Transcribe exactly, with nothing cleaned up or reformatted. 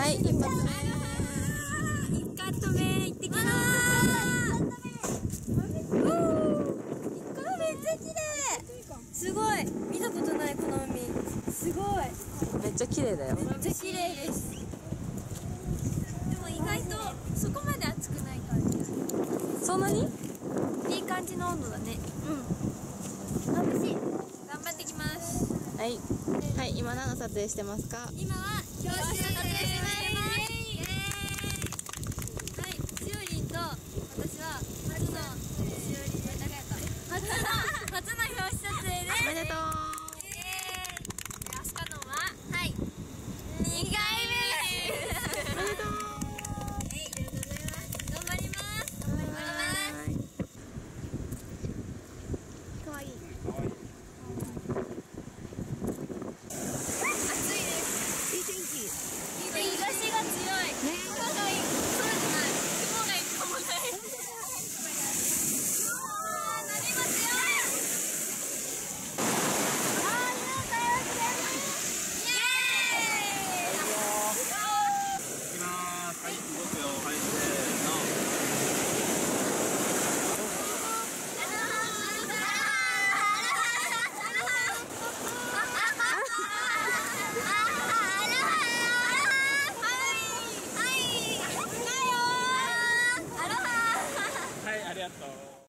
はい、一発目。 一カット目行ってきます。めっちゃ綺麗。すごい。見たことないこの海。すごい。 めっちゃ綺麗だよ。 めっちゃ綺麗です。でも意外とそこまで暑くない感じ。 そんなに？ いい感じの温度だね。うん。眩しい。頑張ってきます。 はい。はい、今何の撮影してますか？ 今は教室の撮影。